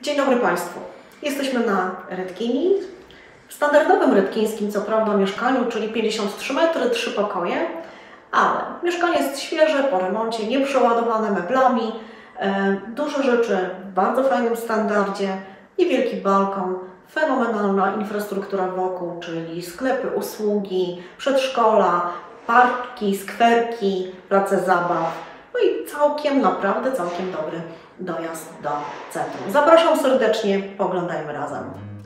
Dzień dobry Państwu. Jesteśmy na Redkini, w standardowym redkińskim, co prawda, mieszkaniu, czyli 53 metry, 3 pokoje, ale mieszkanie jest świeże, po remoncie, nieprzeładowane meblami, dużo rzeczy w bardzo fajnym standardzie, niewielki balkon, fenomenalna infrastruktura wokół, czyli sklepy, usługi, przedszkola, parki, skwerki, place zabaw. No i naprawdę całkiem dobry dojazd do centrum. Zapraszam serdecznie, poglądajmy razem.